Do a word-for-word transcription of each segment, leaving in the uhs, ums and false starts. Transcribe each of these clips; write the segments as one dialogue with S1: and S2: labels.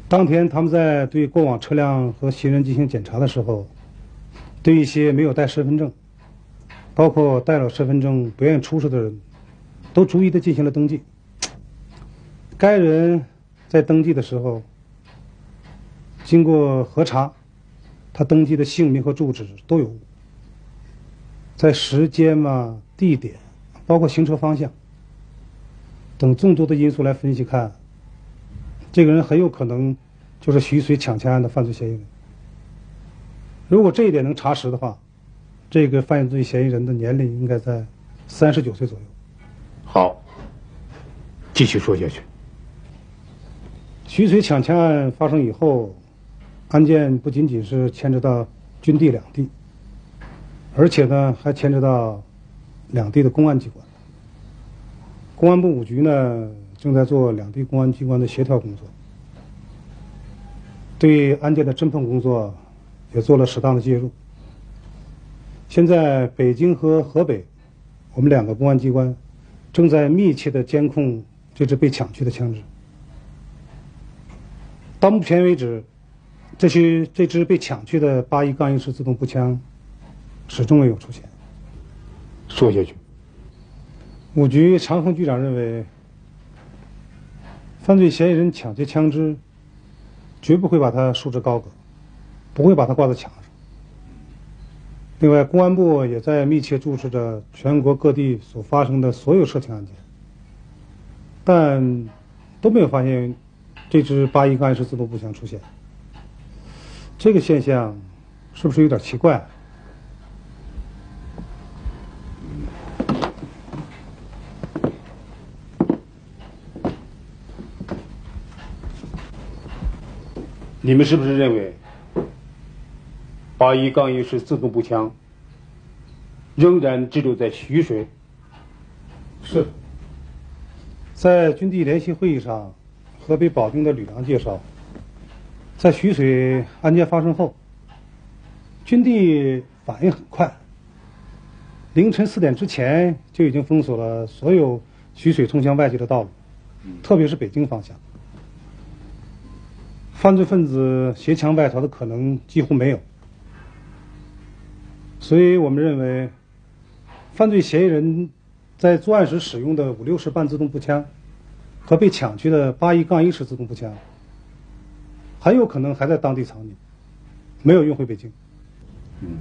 S1: 当天他们在对过往车辆和行人进行检查的时候，对一些没有带身份证，包括带了身份证不愿意出示的人，都逐一的进行了登记。该人在登记的时候，经过核查，他登记的姓名和住址都有误，在时间嘛、地点，包括行车方向等众多的因素来分析看，这个人很有可能就是徐水抢枪案的犯罪嫌疑人。如果这一点能查实的话，这个犯罪嫌疑人的年龄应该在三十九岁左右。
S2: 好，继续说下去。
S1: 徐水抢枪案发生以后，案件不仅仅是牵扯到军地两地，而且呢还牵扯到两地的公安机关。公安部五局呢正在做两地公安机关的协调工作，对案件的侦破工作也做了适当的介入。现在北京和河北，我们两个公安机关正在密切的监控这支被抢去的枪支。到目前为止，这些这支被抢去的八一杠一式自动步枪始终没有出现。
S2: 说下去。
S1: 五局常峰局长认为，犯罪嫌疑人抢劫枪支，绝不会把它束之高阁，不会把它挂在墙上。另外，公安部也在密切注视着全国各地所发生的所有涉枪案件，但都没有发现这支八一杠一式自动步枪出现。这个现象是不是有点奇怪？
S2: 你们是不是认为八一杠一式自动步枪仍然滞留在徐水？
S1: 是。在军地联席会议上，河北保定的吕梁介绍，在徐水案件发生后，军地反应很快，凌晨四点之前就已经封锁了所有徐水通向外界的道路，特别是北京方向。犯罪分子携枪外逃的可能几乎没有，所以我们认为，犯罪嫌疑人在作案时使用的五六式半自动步枪和被抢去的八一杠一式自动步枪，很有可能还在当地藏匿，没有运回北京。
S2: 嗯，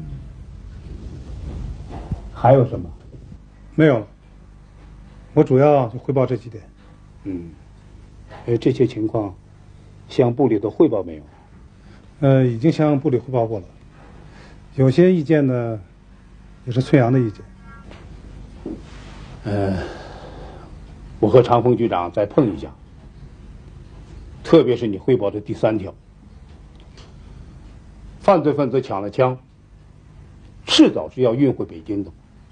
S2: 还有什么？
S1: 没有了。我主要就汇报这几点。
S2: 嗯，呃，这些情况向部里头汇报没有？
S1: 呃，已经向部里汇报过了。有些意见呢，也是崔阳的意见。
S2: 呃，我和长风局长再碰一下，特别是你汇报的第三条，犯罪分子抢了枪，迟早是要运回北京的。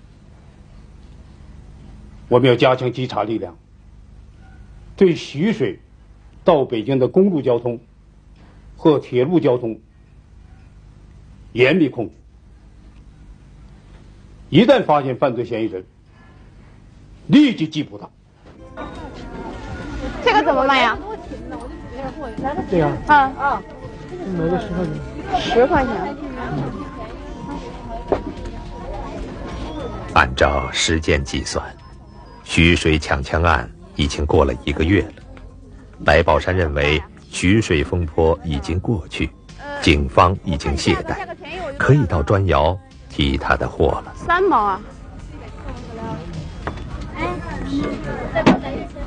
S2: 我们要加强稽查力量，对徐水到北京的公路交通和铁路交通严密控制。一旦发现犯罪嫌疑人，立即缉捕他。
S3: 这个怎么卖呀？
S1: 这样
S3: 啊啊，
S1: 每个十块钱。
S3: 十块钱。
S4: 按照时间计算，徐水抢枪案已经过了一个月了。白宝山认为徐水风波已经过去，警方已经懈怠，可以到砖窑提他的货了。
S3: 三毛啊！哎，再多等一些。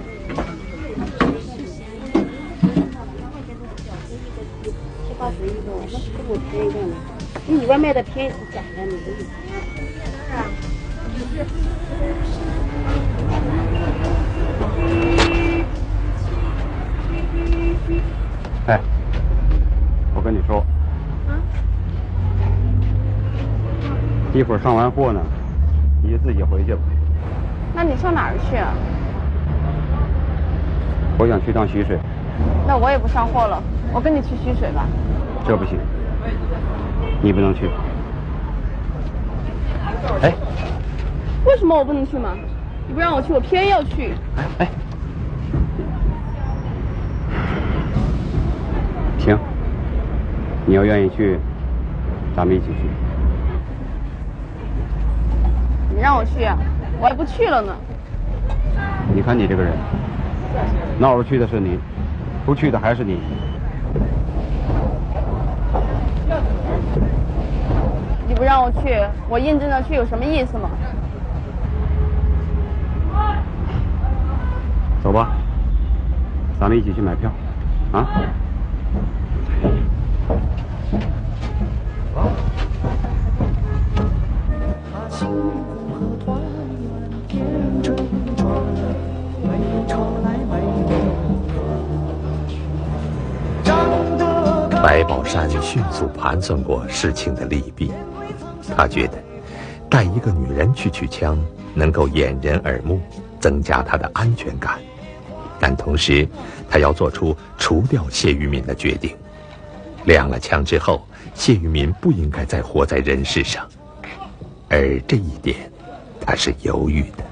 S3: 七八十一个，我们这么便宜的呢？比你外卖的便宜是假的，你这是。
S5: 哎，我跟你说，
S3: 啊，
S5: 一会儿上完货呢，你就自己回去吧。
S3: 那你上哪儿去啊？
S5: 我想去趟徐水。
S3: 那我也不上货了，我跟你去徐水吧。
S5: 这不行，你不能去。哎，
S3: 为什么我不能去嘛？你不让我去，我偏要去。
S5: 哎哎， 行，你要愿意去，咱们一起去。
S6: 你让我去，我还不去了呢。
S5: 你看你这个人，闹着去的是你，不去的还是你。
S6: 你不让我去，我认真的去有什么意思吗？
S5: 走吧，咱们一起去买票，啊？
S4: 白宝山迅速盘算过事情的利弊，他觉得带一个女人去取枪能够掩人耳目，增加他的安全感，但同时他要做出除掉谢玉敏的决定。亮了枪之后，谢玉敏不应该再活在人世上，而这一点他是犹豫的。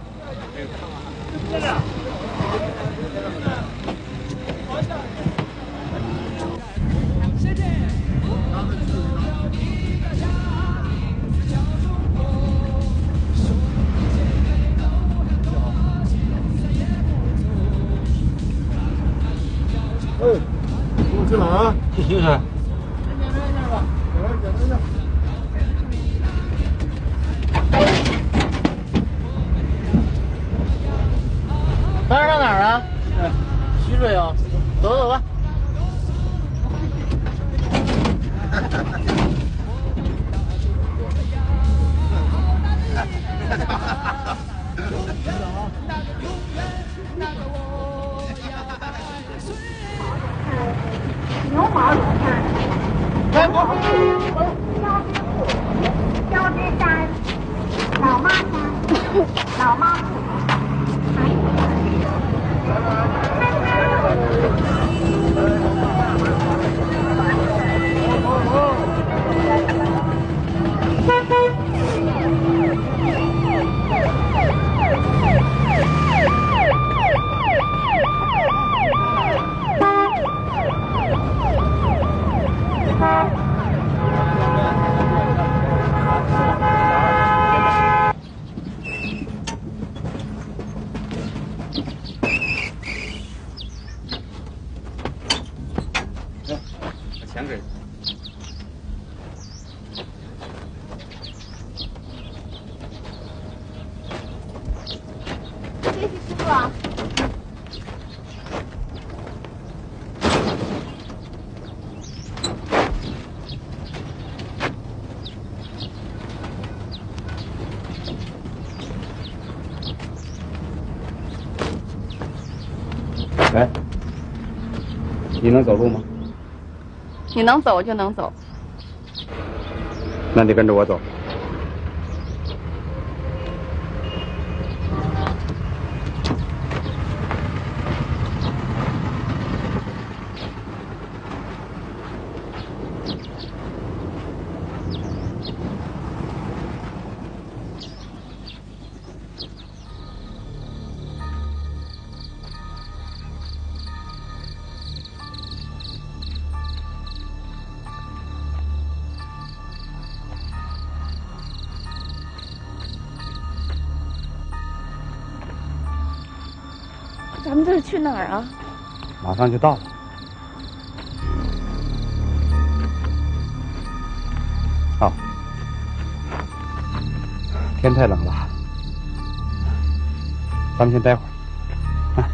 S7: 我去哪啊？
S2: 去洗水。
S7: 咱是上哪儿啊？洗水啊！走走吧。
S8: 牛毛乳扇，
S7: 来，我
S8: 胶之山，老妈山，老妈铺，还
S5: 钱给。
S6: 谢谢师傅啊。
S5: 来，你能走路吗？
S6: 你能走就能走。
S5: 那你跟着我走。
S6: 咱们这是去哪儿啊？
S5: 马上就到了。好，天太冷了，咱们先待会儿。啊，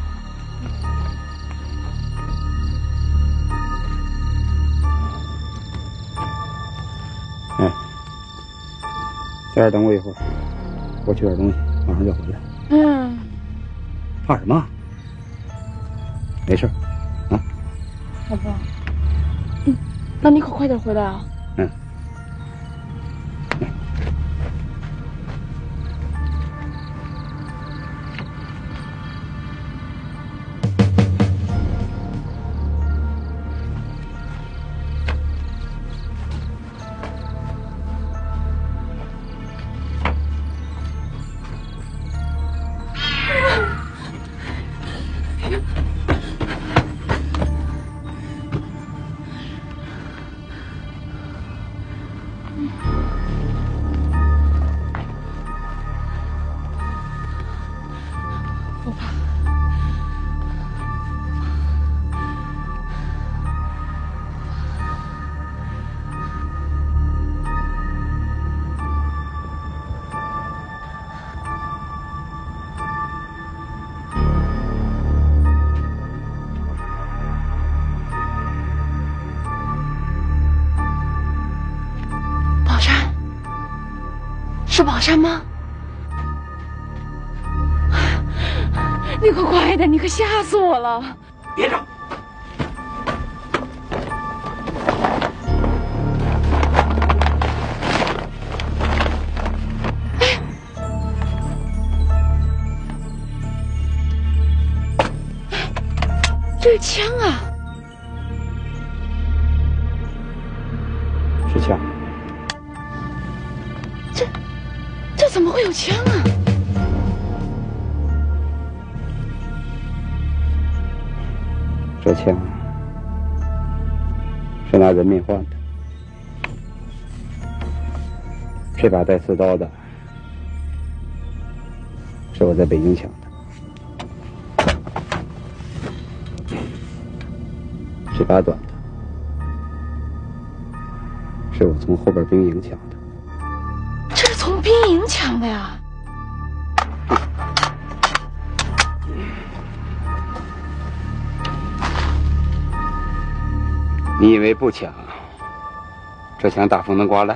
S5: 哎，在这儿等我一会儿，我取点东西，马上就回来。
S6: 嗯。
S5: 怕什么？没事，啊。
S6: 好吧。嗯，那你可快点回来啊。
S5: 嗯。
S6: 山吗？你可快点，你可吓死我了！
S2: 别找。
S6: 这是枪啊！
S5: 是枪。
S6: 这这怎么会有枪啊？
S5: 这枪是拿人命换的，这把带刺刀的是我在北京抢的。这把短的是我从后边兵营抢的。
S6: 这是从兵营抢的呀？
S5: 你以为不抢，这枪大风能刮烂？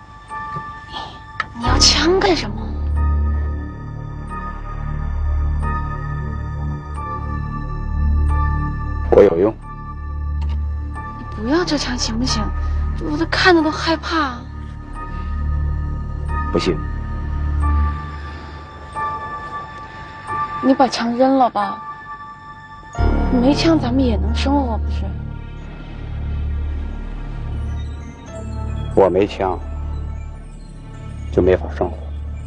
S6: 你要枪干什么？
S5: 我有用。
S6: 你不要这枪行不行？我都看着都害怕。
S5: 不行。
S6: 你把枪扔了吧。没枪咱们也能生活，不是？
S5: 我没枪，就没法生活。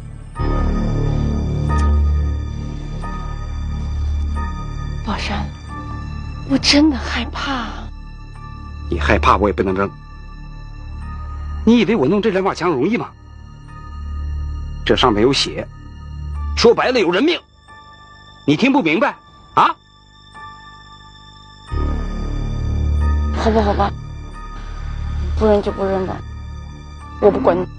S6: 宝山，我真的害怕。
S5: 你害怕，我也不能扔。你以为我弄这两把枪容易吗？这上面有血，说白了有人命。你听不明白啊？
S6: 好吧，好吧，不扔就不扔吧。我不管你。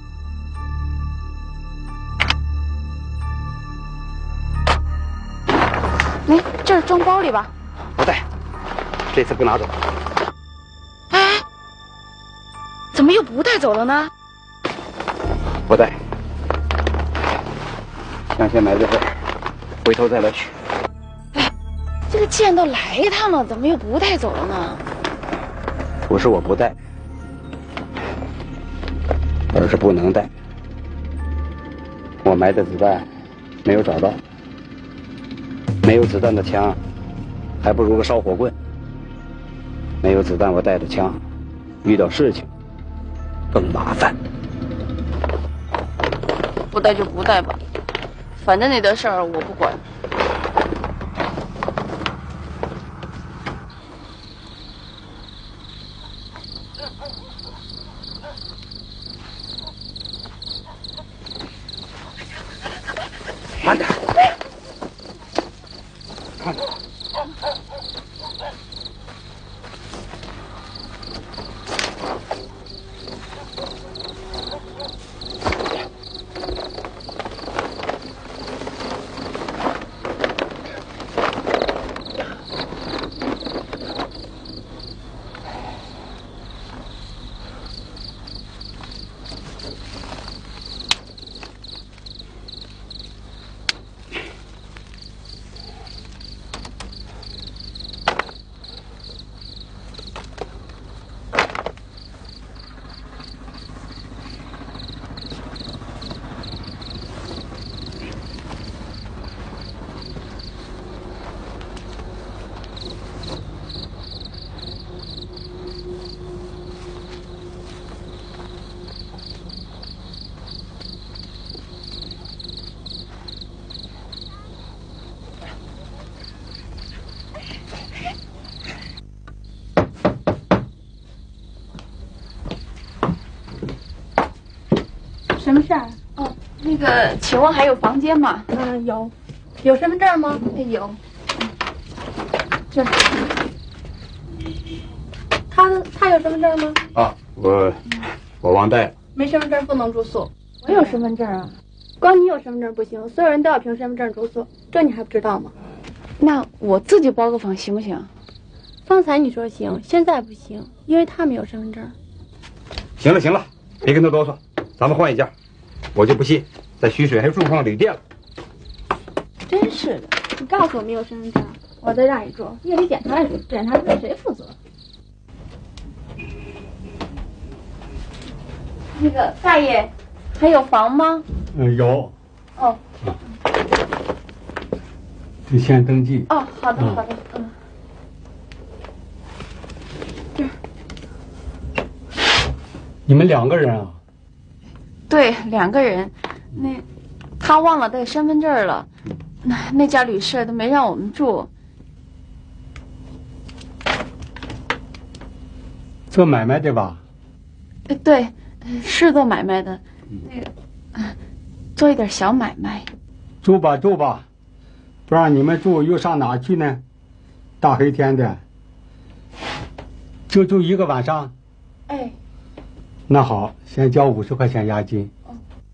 S6: 哎，这是装包里吧？
S5: 不带，这次不拿走。
S6: 哎，怎么又不带走了呢？
S5: 不带，枪先埋在这儿，回头再来取。
S6: 哎，这个既然都来一趟了，怎么又不带走了呢？
S5: 不是我不带。而是不能带。我埋的子弹没有找到，没有子弹的枪，还不如个烧火棍。没有子弹，我带着枪，遇到事情更麻烦。
S6: 不带就不带吧，反正你的事儿我不管。
S5: 慢点，看着。
S3: 什么事儿？
S6: 哦，那个，请问还有房间吗？
S3: 嗯，有。有身份证吗？
S6: 有。这。
S3: 他他有身份证吗？
S5: 啊，我我忘带了。
S3: 没身份证不能住宿。
S6: 我有身份证啊。
S3: 光你有身份证不行，所有人都要凭身份证住宿，这你还不知道吗？
S6: 那我自己包个房行不行？
S3: 方才你说行，现在不行，因为他没有身份证。
S5: 行了行了，别跟他啰嗦，咱们换一家，我就不信在徐水还住上旅店了。
S6: 真是的，
S3: 你告诉我没有身份证，我再让你住，夜里检查检查对谁负责？
S6: 那个大爷，还有房吗？
S9: 嗯，有。
S6: 哦。
S9: 啊。得先登记。
S6: 哦，好的，好的，嗯。这儿。
S9: 你们两个人啊？
S6: 对，两个人。那他忘了带身份证了，那那家旅社都没让我们住。
S9: 做买卖的吧？
S6: 呃，对。是做买卖的，那个，啊，做一点小买卖。
S9: 住吧住吧，不让你们住又上哪去呢？大黑天的，就住一个晚上。
S6: 哎。
S9: 那好，先交五十块钱押金。
S6: 哦。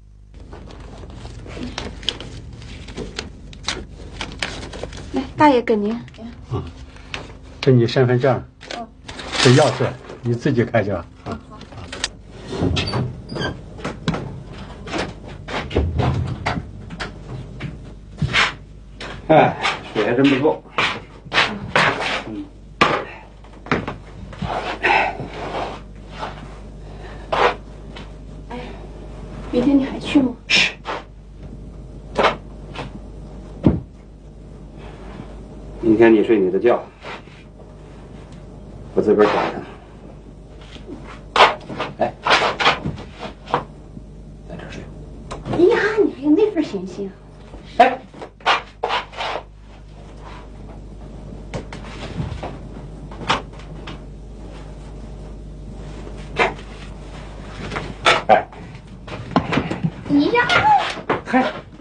S6: 来，大爷给您。
S9: 啊，这你身份证。
S6: 哦。
S9: 这钥匙你自己开着啊。
S5: 哎，水还真不错。嗯。
S6: 哎，明天你还去吗？
S5: 是。明天你睡你的觉，我自个儿管上。哎，在这儿睡。
S3: 哎呀，你还有那份闲心啊！
S5: 哎。
S3: 你呀，
S5: 嗨，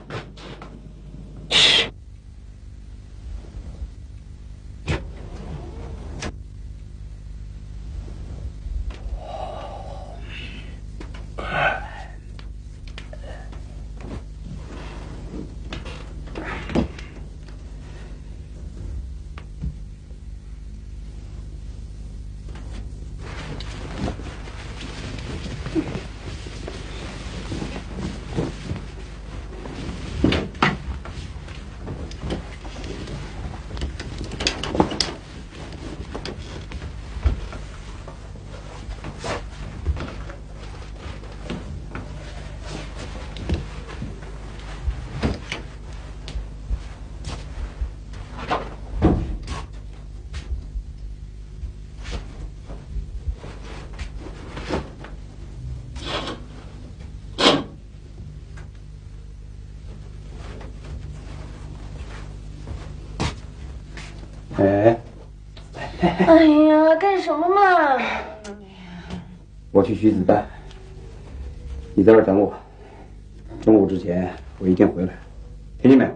S5: 哎，
S6: 哎呀，干什么嘛？
S5: 我去取子弹，你在这儿等我，中午之前我一定回来，听见没有？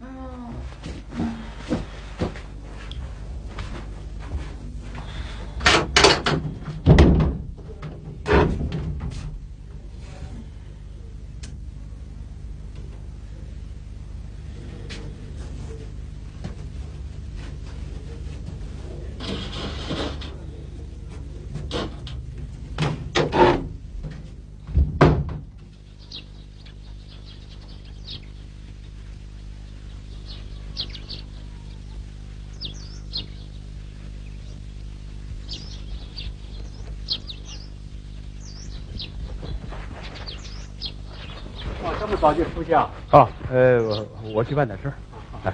S9: 这么早就出去啊？
S10: 啊，呃，我我去办点事儿。哎。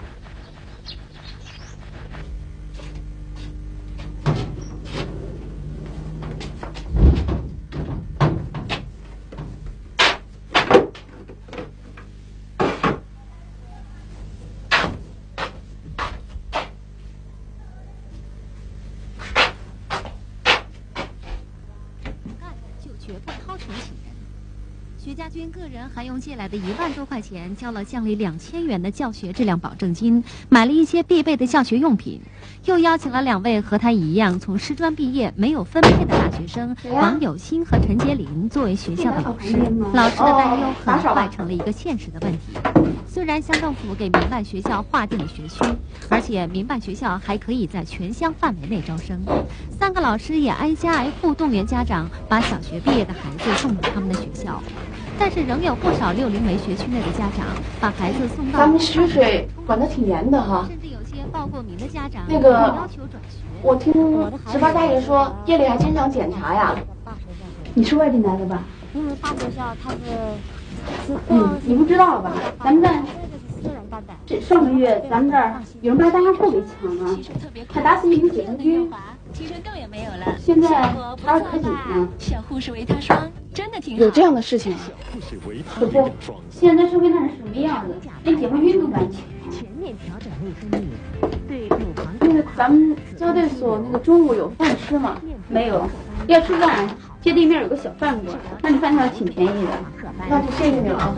S11: 徐家军个人还用借来的一万多块钱交了乡里两千元的教学质量保证金，买了一些必备的教学用品，又邀请了两位和他一样从师专毕业没有分配的大学生王有新和陈洁林作为学校的老师。老师的担忧很快成了一个现实的问题。虽然乡政府给民办学校划定了学区，而且民办学校还可以在全乡范围内招生，三个老师也挨家挨户动员家长把小学毕业的孩子送到他们的学校。 但是仍有不少六零梅学区内的家长把孩子送到。
S6: 咱们徐水管得挺严的哈。
S11: 甚至有些报过名的家长
S6: 那个
S11: 要求转学。
S6: 我听值班大爷说，夜里还经常检查呀。
S3: 你是外地来的吧？
S8: 因为大学校它是，
S3: 嗯，你不知道吧？咱们这
S8: 私人办的。
S3: 这上个月咱们这儿有人把大家户给抢了，还打死一名解放军。
S11: 青春痘也没有了。
S3: 现在还是可紧呢。
S11: 小护士维他霜真的挺好。
S6: 有这样的事情啊？
S3: 可不，现在社会上是什么样子？连解放军都敢抢。
S11: 全面调整卫生意，对乳房。
S6: 那个咱们交代所那个中午有饭吃吗？
S3: 没有，要吃饭，街对面有个小饭馆，那里饭菜挺便宜的。
S6: 那就谢谢你了啊。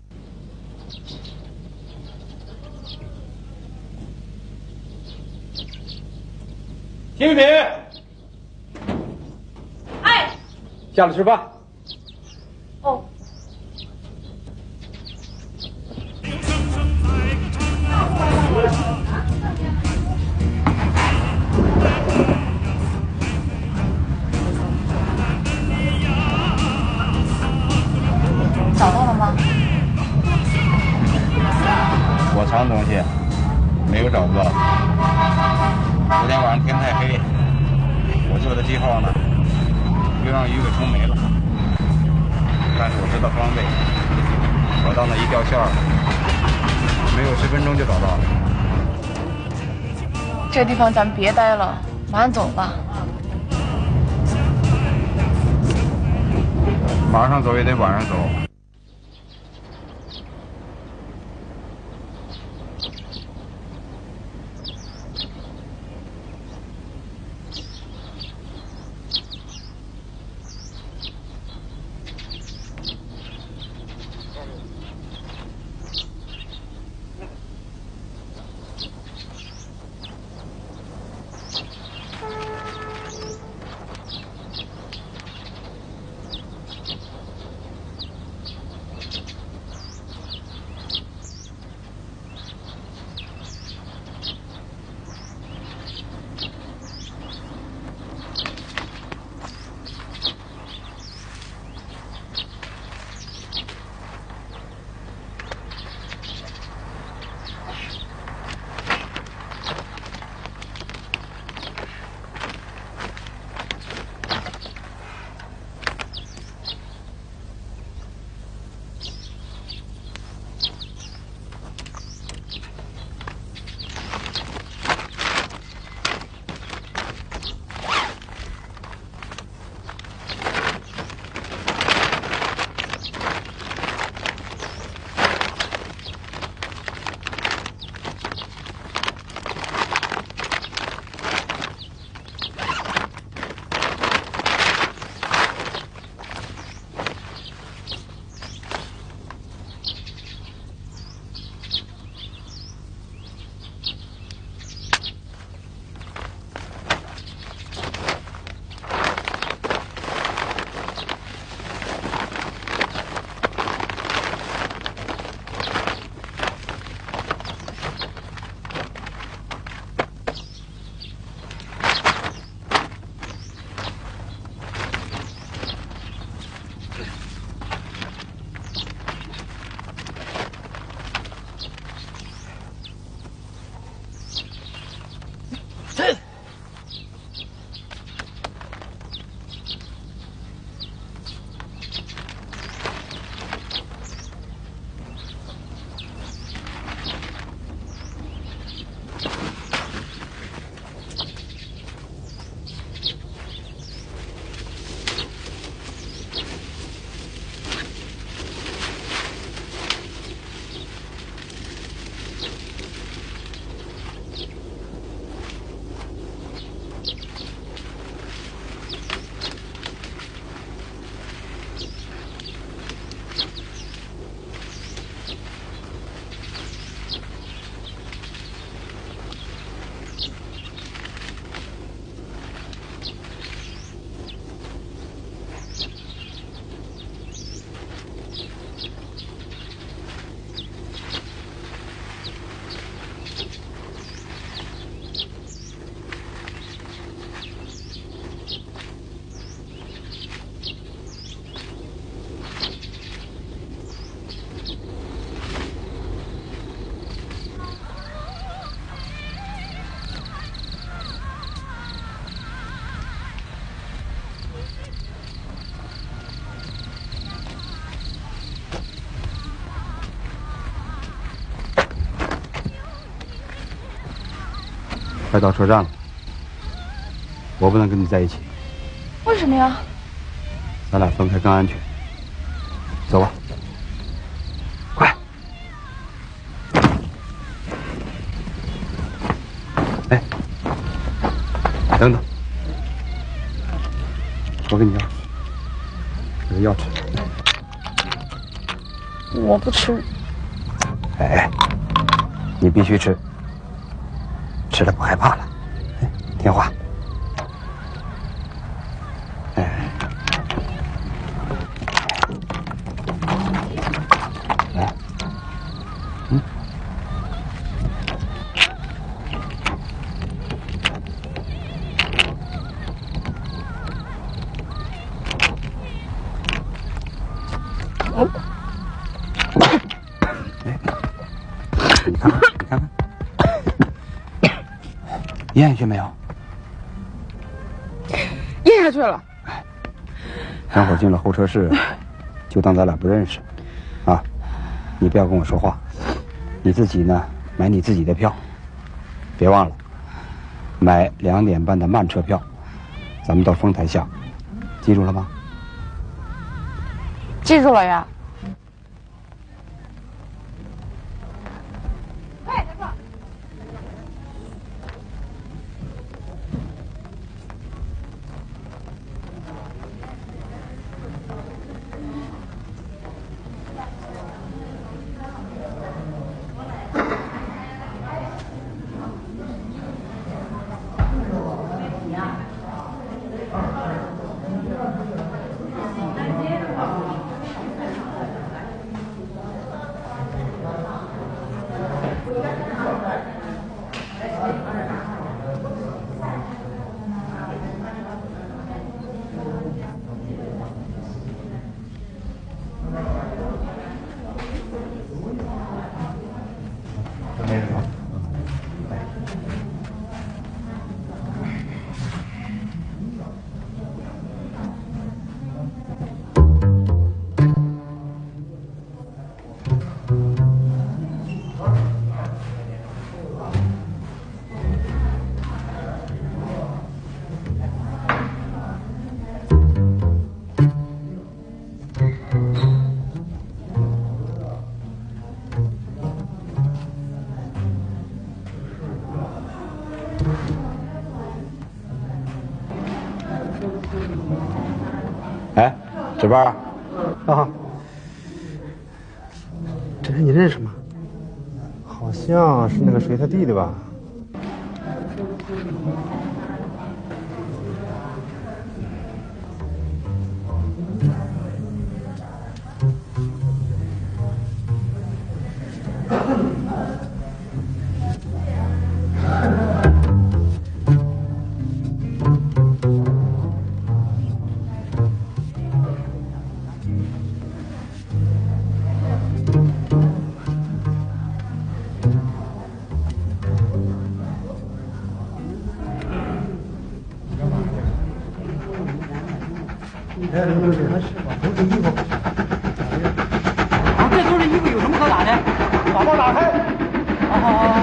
S2: 新品，
S6: 哎，
S2: 下来吃饭。
S6: 哦。找到了吗？
S5: 我藏东西，没有找到。昨天晚上天太黑，我做的记号呢，又让鱼给冲没了。但是我知道装备，我到那一掉线儿，没有十分钟就找到了。
S6: 这地方咱别待了，马上走吧。
S5: 马上走也得晚上走。 快到车站了，我不能跟你在一起。
S6: 为什么呀？
S5: 咱俩分开更安全。走吧，快！哎，等等，我给你钥匙，有药吃。
S6: 我不吃。
S5: 哎，你必须吃，吃了不害怕了。哎，听话。哎。来，嗯。哦。你看看，你看看，咽下去没有？
S6: 咽下去了。
S5: 等会儿进了候车室，就当咱俩不认识，啊！你不要跟我说话，你自己呢买你自己的票，别忘了买两点半的慢车票，咱们到丰台下，记住了吗？
S6: 记住了呀。
S5: 哎，值班啊！
S12: 啊，这人你认识吗？好像是那个谁他弟弟吧？
S13: 哎，都是衣服。啊，这都是衣服，有什么可打的？把包打开。好好好。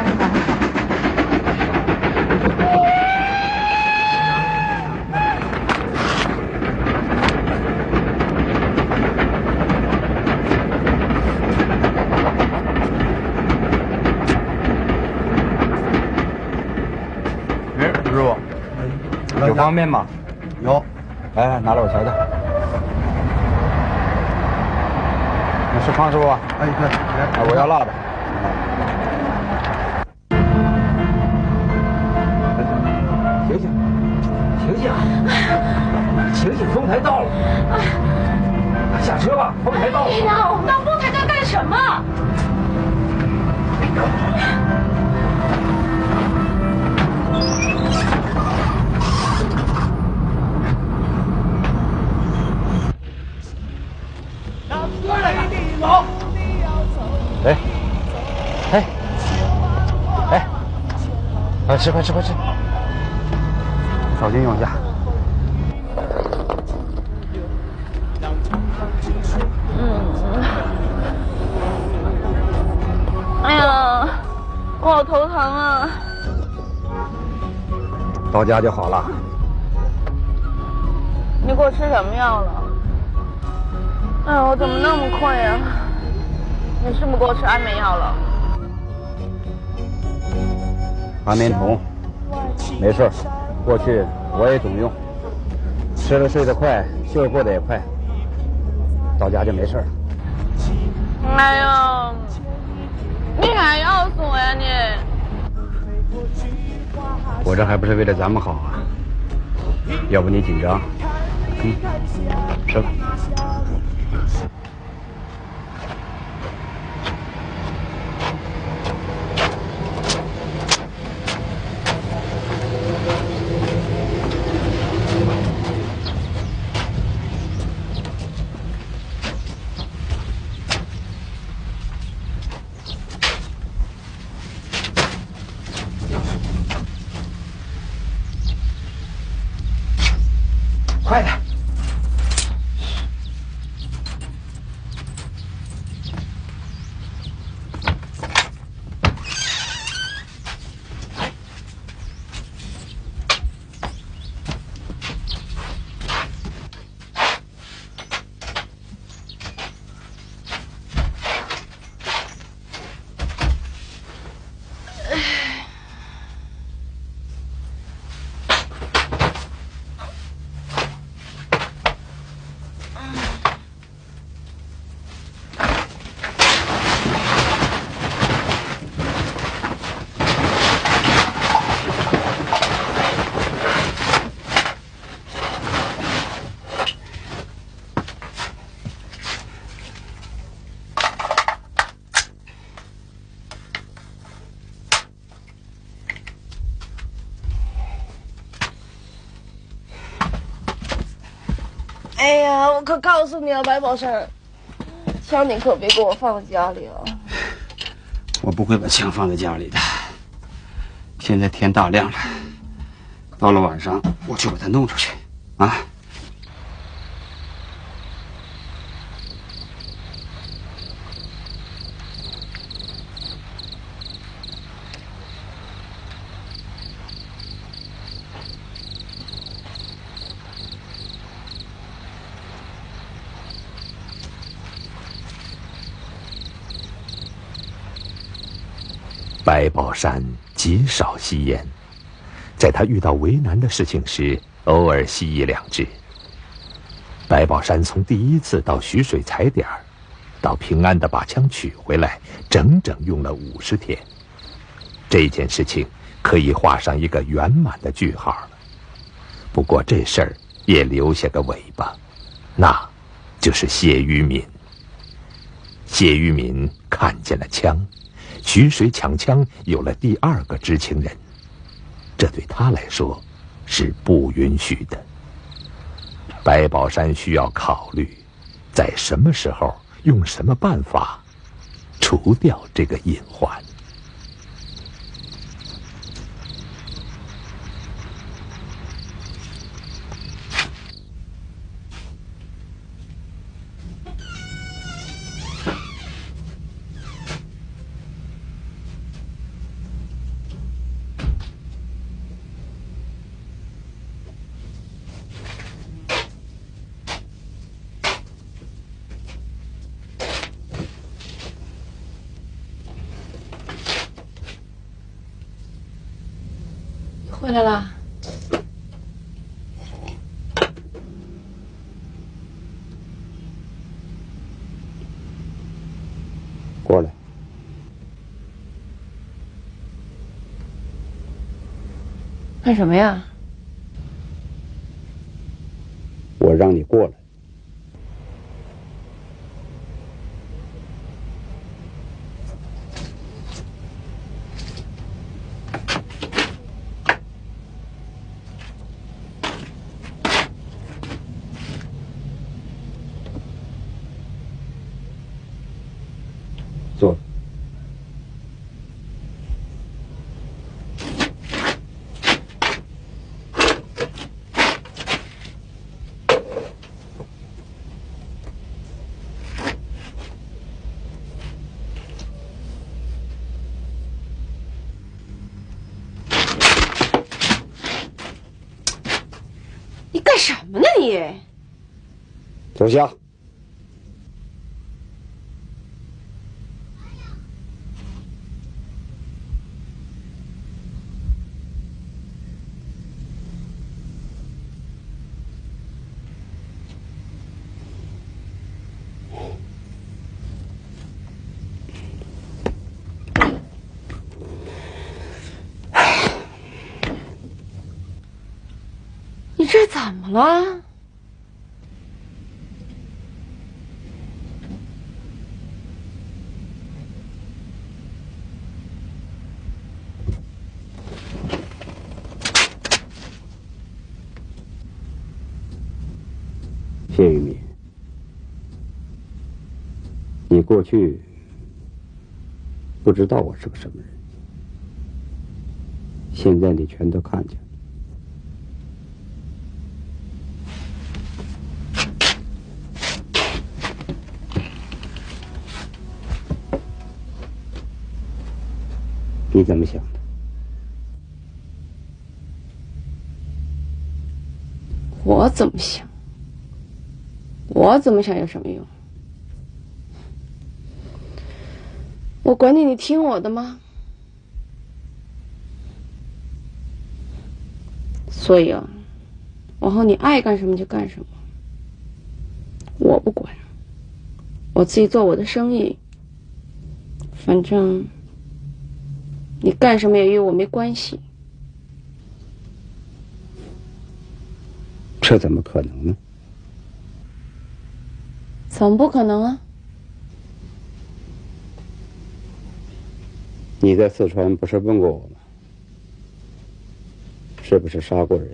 S5: 哎，师傅，有方便吗？有。来来，拿来我瞧瞧。你是方师傅吧？哎，对，来，我要辣的。醒醒，醒醒，醒醒！丰台到了，下车吧，丰台到了。
S6: 哎呀，我们到丰台站干什么？
S5: 哎，哎，哎，快吃快吃快吃，小心用一下。
S6: 嗯，哎呀，我好头疼啊！
S5: 到家就好了。
S6: 你给我吃什么药了？哎呀，我怎么那么困呀？你是不是给我吃安眠药了？
S5: 安眠酮，没事，过去我也总用，吃了睡得快，劲儿过得也快，到家就没事了。
S6: 哎呦，你还要死我呀你！
S5: 我这还不是为了咱们好啊，要不你紧张。嗯，吃吧。
S13: 快点！
S6: 哎呀，我可告诉你啊，白宝山，枪你可别给我放家里啊！
S5: 我不会把枪放在家里的。现在天大亮了，到了晚上我就把它弄出去，啊！
S4: 白宝山极少吸烟，在他遇到为难的事情时，偶尔吸一两支。白宝山从第一次到徐水踩点儿，到平安的把枪取回来，整整用了五十天。这件事情可以画上一个圆满的句号了。不过这事儿也留下个尾巴，那就是谢于敏。谢于敏看见了枪。徐水抢枪有了第二个知情人，这对他来说是不允许的。白宝山需要考虑，在什么时候用什么办法除掉这个隐患。
S6: 回来了。
S5: 过来。
S6: 干什么呀？
S5: 我让你过来。坐。
S6: 你干什么呢你？
S5: 坐下。
S6: 你这怎么了？
S5: 谢玉敏，你过去不知道我是个什么人，现在你全都看见了。你怎么想的？
S6: 我怎么想？我怎么想有什么用？我管你，你听我的吗？所以啊，往后你爱干什么就干什么，我不管，我自己做我的生意，反正。你干什么也与我没关系。
S5: 这怎么可能呢？
S6: 怎么不可能啊？
S5: 你在四川不是问过我吗？是不是杀过人？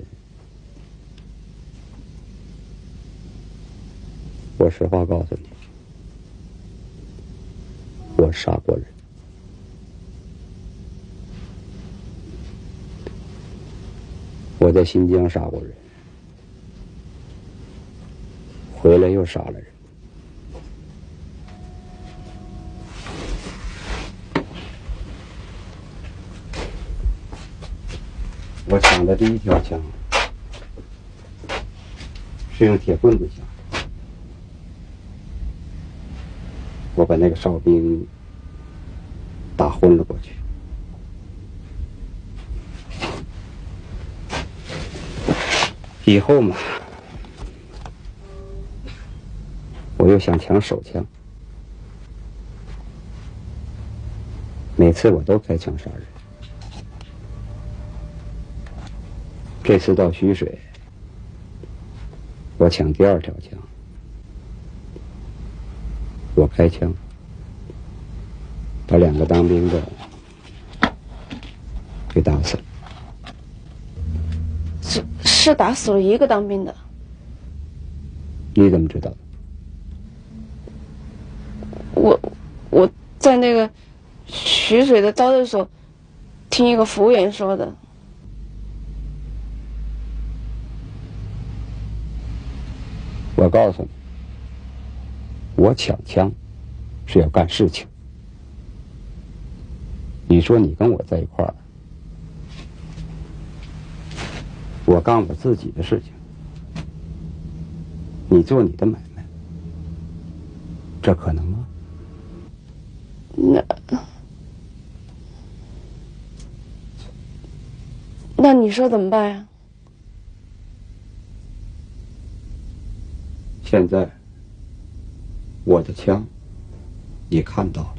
S5: 我实话告诉你，我杀过人。我在新疆杀过人，回来又杀了人。我抢的第一条枪是用铁棍子抢的，我把那个哨兵打昏了过去。以后嘛，我又想抢手枪，每次我都开枪杀人。这次到徐水，我抢第二条枪，我开枪，把两个当兵的给打死了。
S6: 是是打死了一个当兵的。
S5: 你怎么知道的？
S6: 我我在那个徐水的招待所听一个服务员说的。
S5: 我告诉你，我抢枪是要干事情。你说你跟我在一块儿，我干我自己的事情，你做你的买卖，这可能吗？
S6: 那那你说怎么办呀？
S5: 现在我的枪你看到了，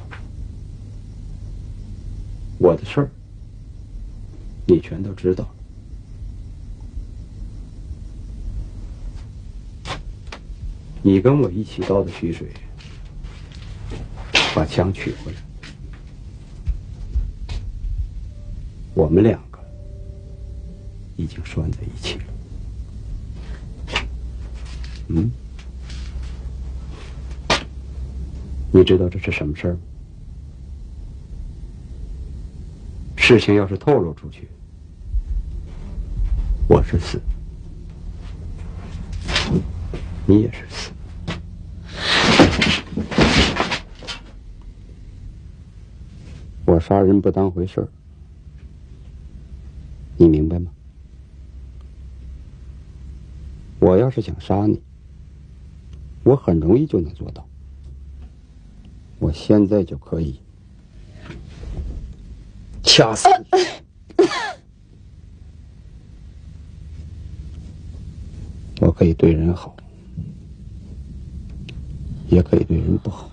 S5: 我的事儿你全都知道了。你跟我一起到的徐水，把枪取回来，我们两个已经拴在一起了。嗯，你知道这是什么事儿吗？事情要是透露出去，我是死，你也是死。我杀人不当回事儿，你明白吗？ 我要是想杀你，我很容易就能做到。我现在就可以掐死你。我可以对人好，也可以对人不好。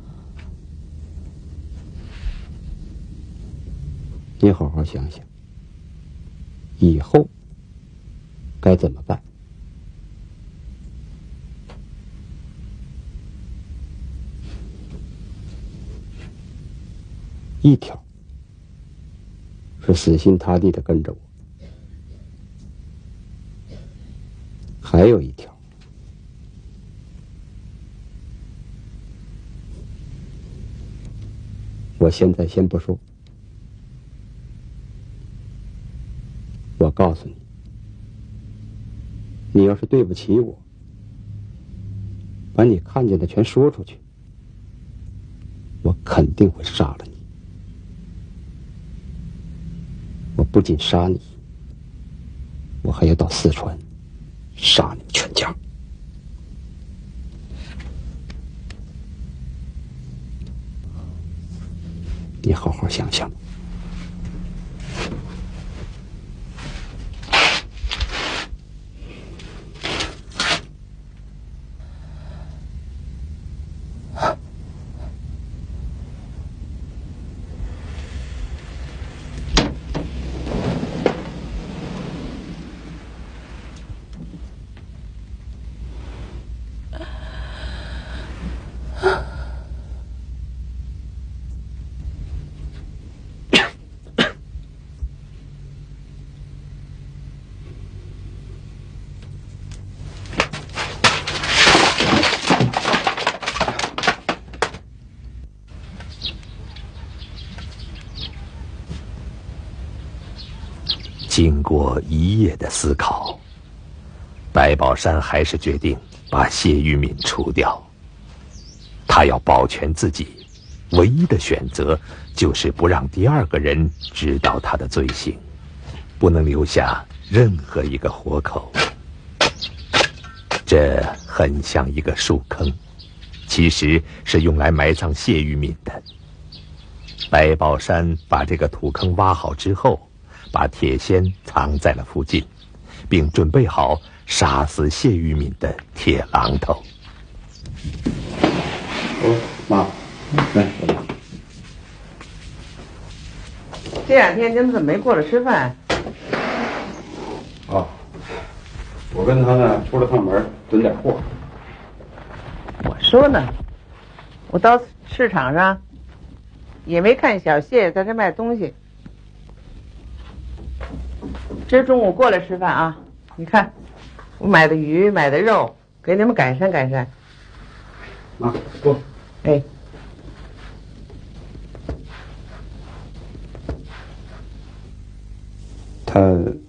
S5: 你好好想想，以后该怎么办？一条是死心塌地的跟着我，还有一条我现在先不说，我告诉你，你要是对不起我，把你看见的全说出去，我肯定会杀了你。我不仅杀你，我还要到四川杀你全家。你好好想想。
S4: 经过一夜的思考，白宝山还是决定把谢玉敏除掉。他要保全自己，唯一的选择就是不让第二个人知道他的罪行，不能留下任何一个活口。这很像一个树坑，其实是用来埋葬谢玉敏的。白宝山把这个土坑挖好之后，把铁锨藏在了附近，并准备好杀死谢玉敏的铁榔头。
S5: 哦，妈，来，我来。
S14: 这两天你们怎么没过来吃饭？
S5: 啊，我跟他呢出了趟门，囤点货。
S14: 我说呢，我到市场上也没看小谢在这卖东西。这中午过来吃饭啊！你看，我买的鱼，买的肉，给你们改善改善。
S5: 妈，过。
S14: 哎。
S5: 他